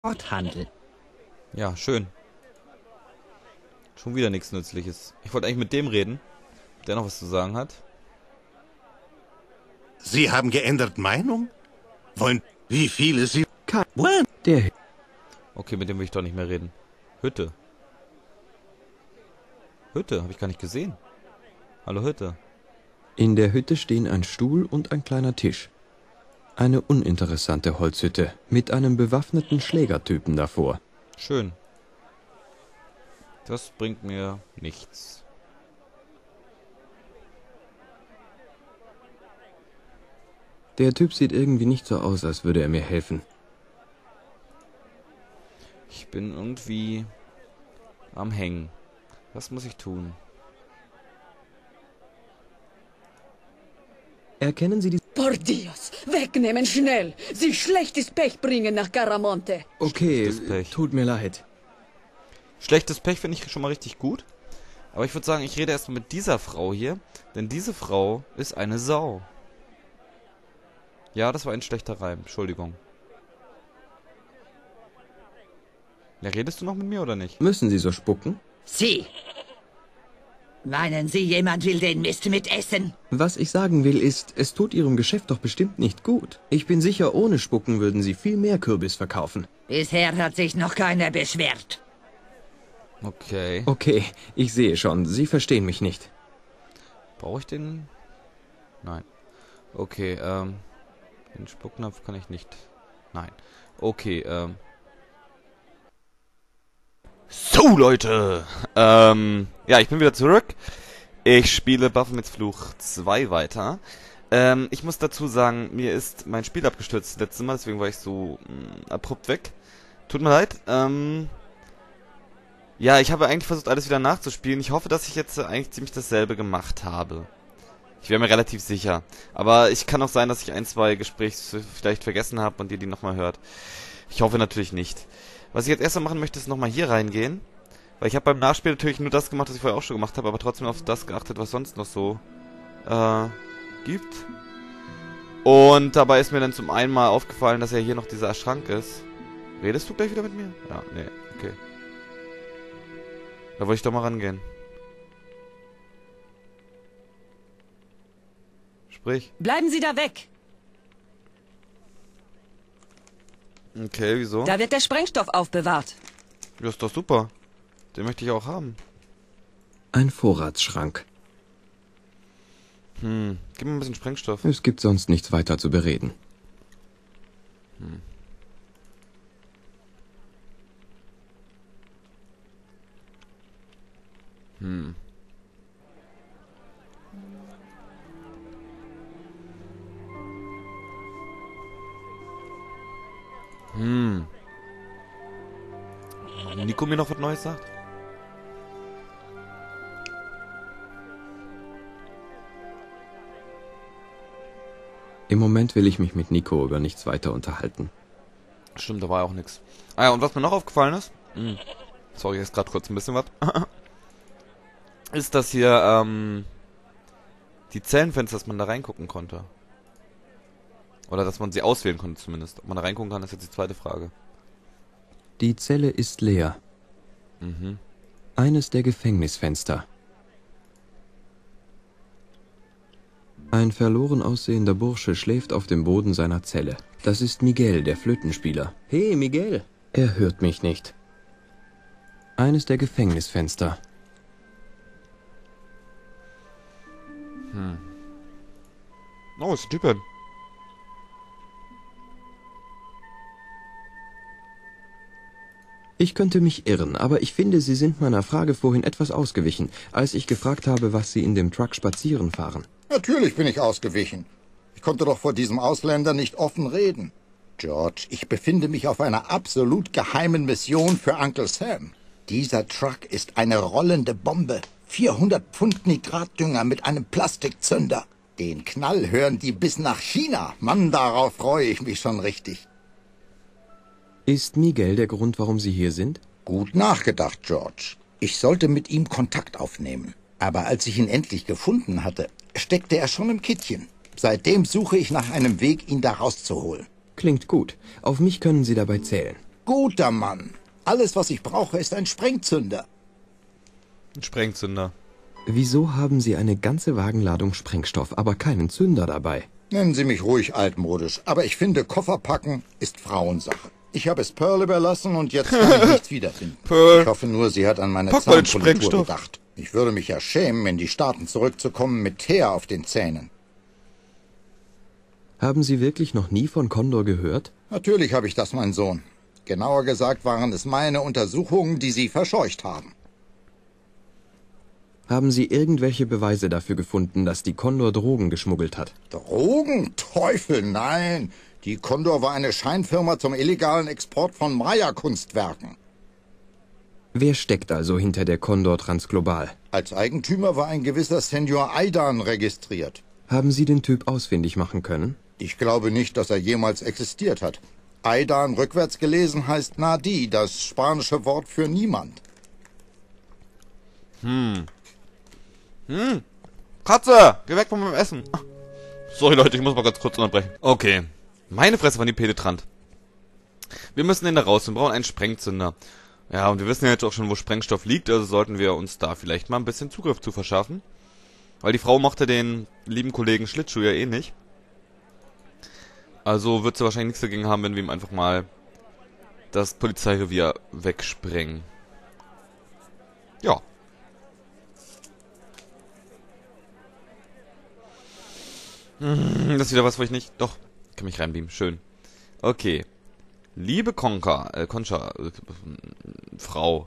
Worthandel. Ja, schön. Schon wieder nichts Nützliches. Ich wollte eigentlich mit dem reden, der noch was zu sagen hat. Sie haben geändert Meinung? Wollen... Wie viele Sie... Der Okay, mit dem will ich doch nicht mehr reden. Hütte. Hütte, habe ich gar nicht gesehen. Hallo Hütte. In der Hütte stehen ein Stuhl und ein kleiner Tisch. Eine uninteressante Holzhütte mit einem bewaffneten Schlägertypen davor. Schön. Das bringt mir nichts. Der Typ sieht irgendwie nicht so aus, als würde er mir helfen. Ich bin irgendwie am Hängen. Was muss ich tun? Erkennen Sie die... Por Dios, wegnehmen schnell! Sie schlechtes Pech bringen nach Garamonte. Okay, Schlechtes Pech. tut mir leid. Schlechtes Pech finde ich schon mal richtig gut. Aber ich würde sagen, ich rede erstmal mit dieser Frau hier. Denn diese Frau ist eine Sau. Ja, das war ein schlechter Reim. Entschuldigung. Ja, redest du noch mit mir oder nicht? Müssen Sie so spucken? Sie! Meinen Sie, jemand will den Mist mitessen? Was ich sagen will ist, es tut Ihrem Geschäft doch bestimmt nicht gut. Ich bin sicher, ohne Spucken würden Sie viel mehr Kürbis verkaufen. Bisher hat sich noch keiner beschwert. Okay. Okay, ich sehe schon, Sie verstehen mich nicht. Brauche ich den? Nein. Okay, den Spucknapf kann ich nicht. Nein. Okay, So, Leute! Ja, ich bin wieder zurück. Ich spiele Baphomets Fluch 2 weiter. Ich muss dazu sagen, mir ist mein Spiel abgestürzt das letzte Mal, deswegen war ich so abrupt weg. Tut mir leid. Ja, ich habe eigentlich versucht, alles wieder nachzuspielen. Ich hoffe, dass ich jetzt eigentlich ziemlich dasselbe gemacht habe. Ich wäre mir relativ sicher. Aber es kann auch sein, dass ich ein, zwei Gespräche vielleicht vergessen habe und ihr die nochmal hört. Ich hoffe natürlich nicht. Was ich jetzt erstmal machen möchte, ist nochmal hier reingehen. Weil ich habe beim Nachspiel natürlich nur das gemacht, was ich vorher auch schon gemacht habe, aber trotzdem auf das geachtet, was sonst noch so gibt. Und dabei ist mir dann zum einen mal aufgefallen, dass ja hier noch dieser Schrank ist. Redest du gleich wieder mit mir? Ja, nee, okay. Da wollte ich doch mal rangehen. Sprich. Bleiben Sie da weg! Okay, wieso? Da wird der Sprengstoff aufbewahrt. Ja, ist doch super. Den möchte ich auch haben. Ein Vorratsschrank. Gib mir ein bisschen Sprengstoff. Es gibt sonst nichts weiter zu bereden. Nico mir noch was Neues sagt? Im Moment will ich mich mit Nico über nichts weiter unterhalten. Stimmt, da war ja auch nichts. Ah ja, und was mir noch aufgefallen ist, sorry, jetzt gerade kurz ein bisschen was, ist, dass hier, die Zellenfenster, dass man da reingucken konnte. Oder dass man sie auswählen konnte zumindest. Ob man da reingucken kann, ist jetzt die zweite Frage. Die Zelle ist leer. Eines der Gefängnisfenster. Ein verloren aussehender Bursche schläft auf dem Boden seiner Zelle. Das ist Miguel, der Flötenspieler. Hey, Miguel! Er hört mich nicht. Eines der Gefängnisfenster. Oh, ist ein Typ. Ich könnte mich irren, aber ich finde, Sie sind meiner Frage vorhin etwas ausgewichen, als ich gefragt habe, was Sie in dem Truck spazieren fahren. Natürlich bin ich ausgewichen. Ich konnte doch vor diesem Ausländer nicht offen reden. George, ich befinde mich auf einer absolut geheimen Mission für Uncle Sam. Dieser Truck ist eine rollende Bombe. 400 Pfund Nitratdünger mit einem Plastikzünder. Den Knall hören die bis nach China. Mann, darauf freue ich mich schon richtig. Ist Miguel der Grund, warum Sie hier sind? Gut nachgedacht, George. Ich sollte mit ihm Kontakt aufnehmen. Aber als ich ihn endlich gefunden hatte, steckte er schon im Kittchen. Seitdem suche ich nach einem Weg, ihn da rauszuholen. Klingt gut. Auf mich können Sie dabei zählen. Guter Mann. Alles, was ich brauche, ist ein Sprengzünder. Ein Sprengzünder. Wieso haben Sie eine ganze Wagenladung Sprengstoff, aber keinen Zünder dabei? Nennen Sie mich ruhig altmodisch, aber ich finde, Kofferpacken ist Frauensache. Ich habe es Pearl überlassen und jetzt kann ich nichts wiederfinden. Pearl. Ich hoffe nur, sie hat an meine Pack mal den Zahnpolitur Sprengstoff. gedacht. Ich würde mich ja schämen, in die Staaten zurückzukommen mit Teer auf den Zähnen. Haben Sie wirklich noch nie von Condor gehört? Natürlich habe ich das, mein Sohn. Genauer gesagt waren es meine Untersuchungen, die Sie verscheucht haben. Haben Sie irgendwelche Beweise dafür gefunden, dass die Condor Drogen geschmuggelt hat? Drogen? Teufel, nein. Die Condor war eine Scheinfirma zum illegalen Export von Maya-Kunstwerken. Wer steckt also hinter der Condor Transglobal? Als Eigentümer war ein gewisser Senior Aidan registriert. Haben Sie den Typ ausfindig machen können? Ich glaube nicht, dass er jemals existiert hat. Aidan rückwärts gelesen heißt Nadi, das spanische Wort für niemand. Katze, geh weg von meinem Essen. Sorry Leute, ich muss mal ganz kurz unterbrechen. Okay. Meine Fresse waren die penetrant. Wir müssen den da raus und brauchen einen Sprengzünder. Ja, und wir wissen ja jetzt auch schon, wo Sprengstoff liegt, also sollten wir uns da vielleicht mal ein bisschen Zugriff zu verschaffen. Weil die Frau mochte den lieben Kollegen Schlittschuh ja eh nicht. Also wird sie wahrscheinlich nichts dagegen haben, wenn wir ihm einfach mal das Polizeirevier wegsprengen. Ja. Das ist wieder was, wo ich nicht... Doch, ich kann mich reinbeamen. Schön. Okay. Liebe Concha, Frau.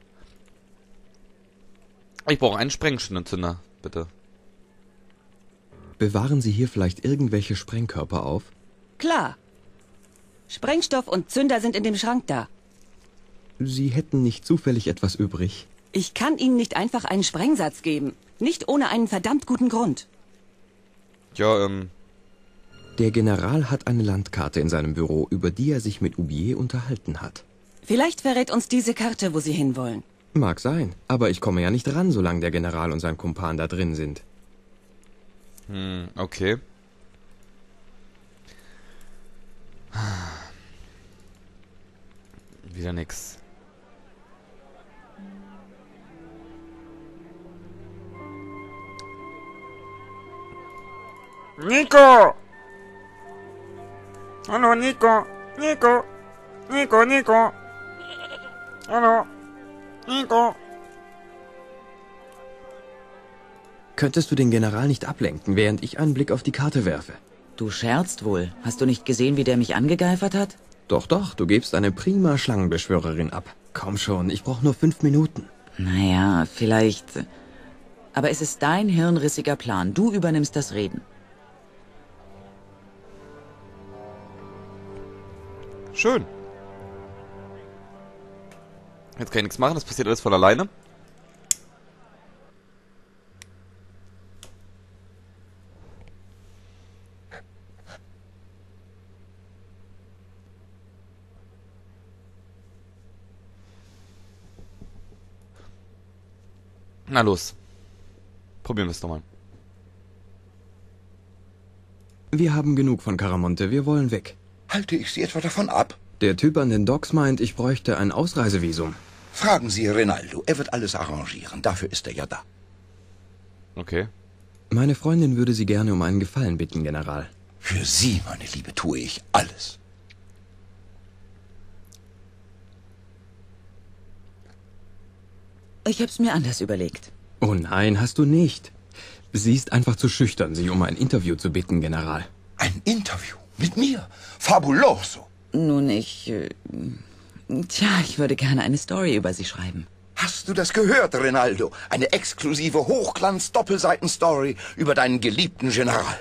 Ich brauche einen Sprengzünder, bitte. Bewahren Sie hier vielleicht irgendwelche Sprengkörper auf? Klar. Sprengstoff und Zünder sind in dem Schrank da. Sie hätten nicht zufällig etwas übrig? Ich kann Ihnen nicht einfach einen Sprengsatz geben. Nicht ohne einen verdammt guten Grund. Ja, Der General hat eine Landkarte in seinem Büro, über die er sich mit Oubier unterhalten hat. Vielleicht verrät uns diese Karte, wo Sie hinwollen. Mag sein, aber ich komme ja nicht ran, solange der General und sein Kumpan da drin sind. okay. Wieder nix. Nico! Hallo, Nico! Nico! Nico, Nico! Hallo! Nico! Könntest du den General nicht ablenken, während ich einen Blick auf die Karte werfe? Du scherzt wohl. Hast du nicht gesehen, wie der mich angegeifert hat? Doch, doch, du gibst eine prima Schlangenbeschwörerin ab. Komm schon, ich brauche nur 5 Minuten. Naja, vielleicht... Aber es ist dein hirnrissiger Plan. Du übernimmst das Reden. Schön. Jetzt kann ich nichts machen, das passiert alles von alleine. Na los. Probieren wir es doch mal. Wir haben genug von Caramonte, wir wollen weg. Halte ich Sie etwa davon ab? Der Typ an den Docks meint, ich bräuchte ein Ausreisevisum. Fragen Sie Rinaldo, er wird alles arrangieren. Dafür ist er ja da. Okay. Meine Freundin würde Sie gerne um einen Gefallen bitten, General. Für Sie, meine Liebe, tue ich alles. Ich hab's mir anders überlegt. Oh nein, hast du nicht. Sie ist einfach zu schüchtern, Sie um ein Interview zu bitten, General. Ein Interview mit mir? Fabuloso. Nun, ich würde gerne eine Story über sie schreiben. Hast du das gehört, Rinaldo? Eine exklusive Hochglanz-Doppelseiten-Story über deinen geliebten General.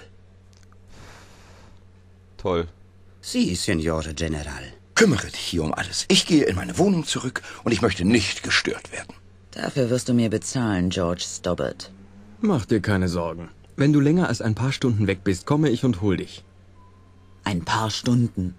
Toll. Sie, Signore General. Kümmere dich hier um alles. Ich gehe in meine Wohnung zurück und ich möchte nicht gestört werden. Dafür wirst du mir bezahlen, George Stobbart. Mach dir keine Sorgen. Wenn du länger als ein paar Stunden weg bist, komme ich und hol dich. Ein paar Stunden.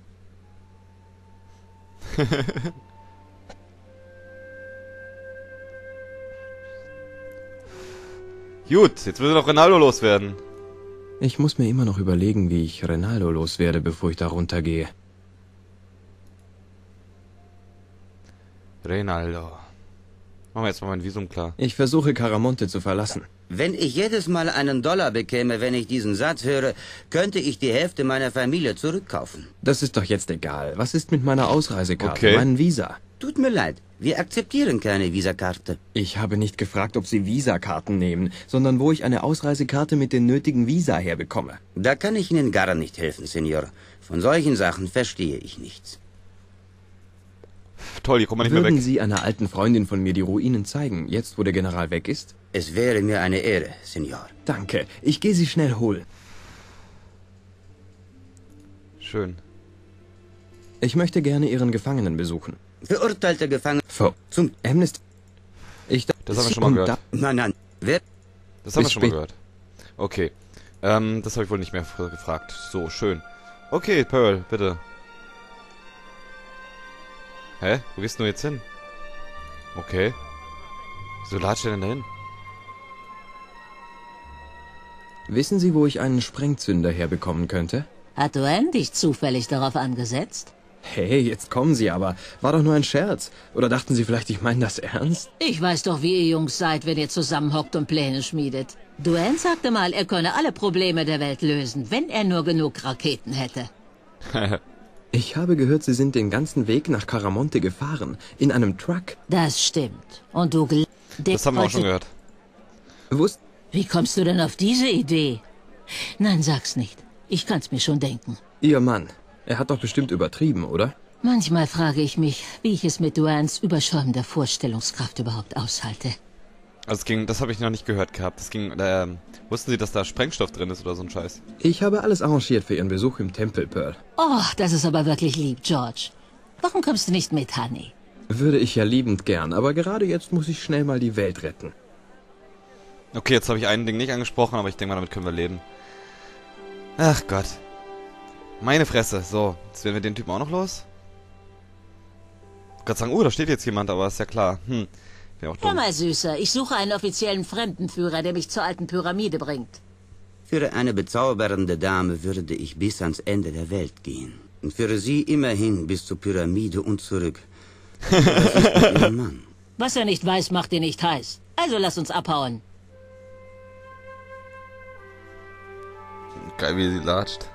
Gut, jetzt will noch Ronaldo loswerden. Ich muss mir immer noch überlegen, wie ich Rinaldo loswerde, bevor ich da runtergehe. Reinaldo. Machen wir jetzt mal mein Visum klar. Ich versuche, Caramonte zu verlassen. Wenn ich jedes Mal einen Dollar bekäme, wenn ich diesen Satz höre, könnte ich die Hälfte meiner Familie zurückkaufen. Das ist doch jetzt egal. Was ist mit meiner Ausreisekarte, Okay. meinem Visa? Tut mir leid, wir akzeptieren keine Visakarte. Ich habe nicht gefragt, ob Sie Visakarten nehmen, sondern wo ich eine Ausreisekarte mit den nötigen Visa herbekomme. Da kann ich Ihnen gar nicht helfen, Senor. Von solchen Sachen verstehe ich nichts. Toll, hier kommt man nicht mehr Würden weg. Sie einer alten Freundin von mir die Ruinen zeigen, jetzt wo der General weg ist? Es wäre mir eine Ehre, Senor. Danke, ich gehe Sie schnell holen. Schön. Ich möchte gerne Ihren Gefangenen besuchen. Verurteilte Gefangene Zum Amnesty. Das haben wir schon mal gehört. Nein, wer? Das haben wir Bis schon mal spät- gehört. Okay. Das habe ich wohl nicht mehr gefragt. So, schön. Okay, Pearl, bitte. Hä? Wo gehst du jetzt hin? Okay. Wieso latscht er denn dahin? Wissen Sie, wo ich einen Sprengzünder herbekommen könnte? Hat Duane dich zufällig darauf angesetzt? Hey, jetzt kommen Sie aber. War doch nur ein Scherz. Oder dachten Sie vielleicht, ich meine das ernst? Ich weiß doch, wie ihr Jungs seid, wenn ihr zusammenhockt und Pläne schmiedet. Duane sagte mal, er könne alle Probleme der Welt lösen, wenn er nur genug Raketen hätte. Ich habe gehört, Sie sind den ganzen Weg nach Caramonte gefahren. In einem Truck. Das stimmt. Und du Das haben wir auch schon gehört. Wie kommst du denn auf diese Idee? Nein, sag's nicht. Ich kann's mir schon denken. Ihr Mann. Er hat doch bestimmt übertrieben, oder? Manchmal frage ich mich, wie ich es mit Duanes überschäumender Vorstellungskraft überhaupt aushalte. Also das habe ich noch nicht gehört gehabt. Wussten Sie, dass da Sprengstoff drin ist oder so ein Scheiß? Ich habe alles arrangiert für Ihren Besuch im Tempel, Pearl. Oh, das ist aber wirklich lieb, George. Warum kommst du nicht mit, Honey? Würde ich ja liebend gern, aber gerade jetzt muss ich schnell mal die Welt retten. Okay, jetzt habe ich ein Ding nicht angesprochen, aber ich denke mal, damit können wir leben. Ach Gott. Meine Fresse. So, jetzt werden wir den Typen auch noch los. Ich kann sagen, da steht jetzt jemand, aber ist ja klar. Bin auch Hör dumm. mal, Süßer, ich suche einen offiziellen Fremdenführer, der mich zur alten Pyramide bringt. Für eine bezaubernde Dame würde ich bis ans Ende der Welt gehen. Und für sie immerhin bis zur Pyramide und zurück. Das ist mit ihrem Mann. Was er nicht weiß, macht ihn nicht heiß. Also lass uns abhauen. Geil, wie sie latscht.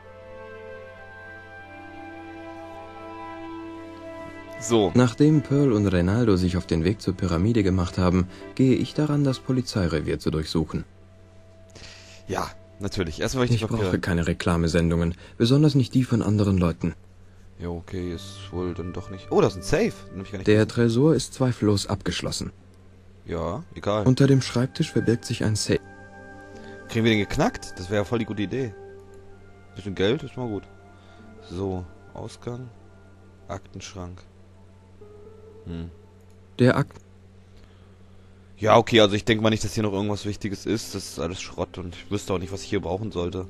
So. Nachdem Pearl und Reinaldo sich auf den Weg zur Pyramide gemacht haben, gehe ich daran, das Polizeirevier zu durchsuchen. Ja, natürlich. Erstmal will Ich brauche keine Reklamesendungen, besonders nicht die von anderen Leuten. Ja, okay, ist wohl dann doch nicht. Oh, das ist ein Safe. Den hab ich gar nicht Der gesehen. Tresor ist zweifellos abgeschlossen. Ja, egal. Unter dem Schreibtisch verbirgt sich ein Safe. Kriegen wir den geknackt? Das wäre ja voll die gute Idee. Bisschen Geld ist mal gut. So, Ausgang. Aktenschrank. Der Akt. Ja, okay, also ich denke mal nicht, dass hier noch irgendwas Wichtiges ist. Das ist alles Schrott und ich wüsste auch nicht, was ich hier brauchen sollte.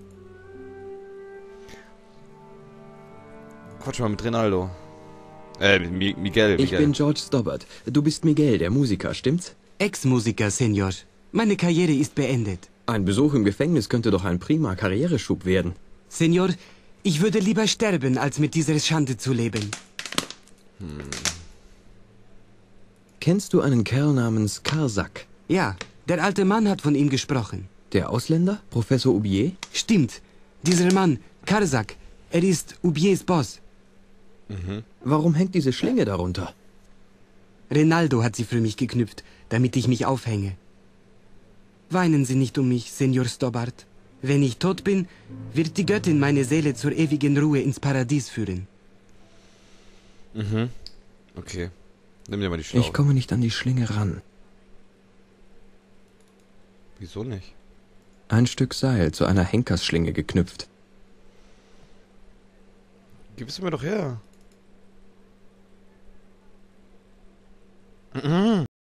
Quatsch mal mit Rinaldo. Miguel. Ich bin George Stobbart. Du bist Miguel, der Musiker, stimmt's? Ex-Musiker, Senor. Meine Karriere ist beendet. Ein Besuch im Gefängnis könnte doch ein prima Karriereschub werden. Senor, ich würde lieber sterben, als mit dieser Schande zu leben. Kennst du einen Kerl namens Karsak? Ja, der alte Mann hat von ihm gesprochen. Der Ausländer? Professor Oubier? Stimmt. Dieser Mann, Karsak, er ist Oubiers Boss. Warum hängt diese Schlinge darunter? Reinaldo hat sie für mich geknüpft, damit ich mich aufhänge. Weinen Sie nicht um mich, Senor Stobbart. Wenn ich tot bin, wird die Göttin meine Seele zur ewigen Ruhe ins Paradies führen. Okay. Nimm dir mal die Schraube. Ich komme nicht an die Schlinge ran. Wieso nicht? Ein Stück Seil zu einer Henkersschlinge geknüpft. Gib es mir doch her.